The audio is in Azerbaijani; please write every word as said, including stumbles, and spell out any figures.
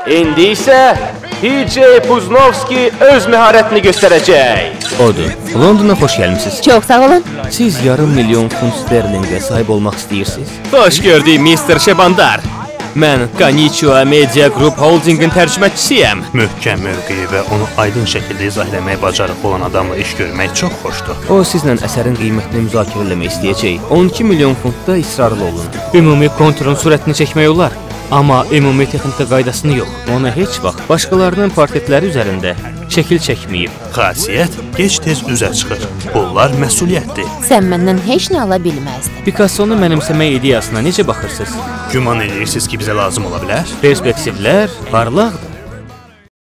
İndi isə D J Puznovski öz məharətini göstərəcək. Odur. Londona xoş gəlmisiniz. Çox sağ olun. Siz yarım milyon funt sterlingə sahib olmaq istəyirsiniz? Xoş gördük, mister Şebandar. Mən Konnichiwa Media Group Holdingin tərcüməçisiyəm. Möhkəm mövqeyi və onu aydın şəkildə izah eləməyə bacarıqlı olan adamla iş görmək çox xoşdur. O sizlə əsərin qiymətini müzakirə eləmək istəyəcək. on iki milyon funtda israrlı olun. Ümumi konturun sürətini çəkmək olar, amma ümumi texnika qaydasını yox. Ona heç vaxt başqalarının portretləri üzərində şəkil çəkməyib. Xasiyyət gec-tez üzə çıxır. Bunlar məsuliyyətdir. Sən məndən heç nə ala bilməzdin. Picasso-nu mənimsəmək ideyasına necə baxırsınız? Güman edirsiniz ki, bizə lazım ola bilər? Perspektivlər parlaqdır.